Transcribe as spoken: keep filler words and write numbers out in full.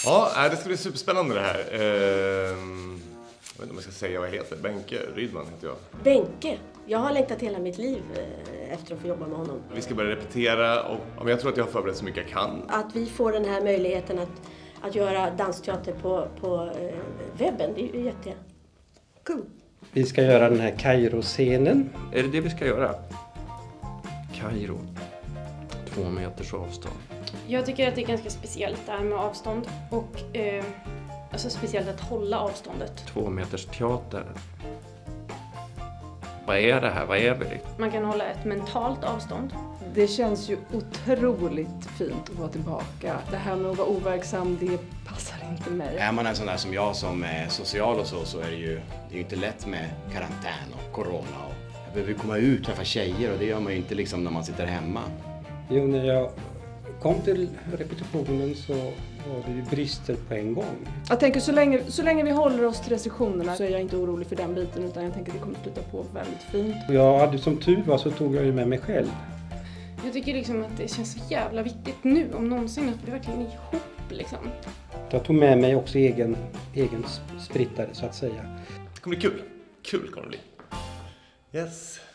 Ja, det ska bli superspännande det här. Ehm, jag vet inte om jag ska säga vad jag heter. Benke Rydman heter jag. Benke? Jag har längtat hela mitt liv efter att få jobba med honom. Vi ska börja repetera och jag tror att jag har förberett så mycket jag kan. Att vi får den här möjligheten att, att göra dansteater på, på webben, det är ju jätte cool. Vi ska göra den här Kairo-scenen. Är det det vi ska göra? Kairo. Två meters avstånd. Jag tycker att det är ganska speciellt det här med avstånd. Och eh, alltså speciellt att hålla avståndet. Två meters teater. Vad är det här? Vad är vi? Man kan hålla ett mentalt avstånd. Det känns ju otroligt fint att vara tillbaka. Det här med att vara overksam, det passar inte mig. Är man en sån där som jag som är social och så, så är det ju, det är ju inte lätt med karantän och corona. Och jag behöver komma ut och träffa tjejer och det gör man ju inte liksom när man sitter hemma. Jo, när jag kom till repetitionen så var det ju brister på en gång. Jag tänker så länge, så länge vi håller oss till restriktionerna så är jag inte orolig för den biten, utan jag tänker att det kommer flytta på väldigt fint. Och jag hade som tur var så tog jag ju med mig själv. Jag tycker liksom att det känns så jävla viktigt nu om någonsin att vi verkligen är ihop liksom. Jag tog med mig också egen, egen sprittare så att säga. Det kommer bli kul. Kul kommer det bli. Yes.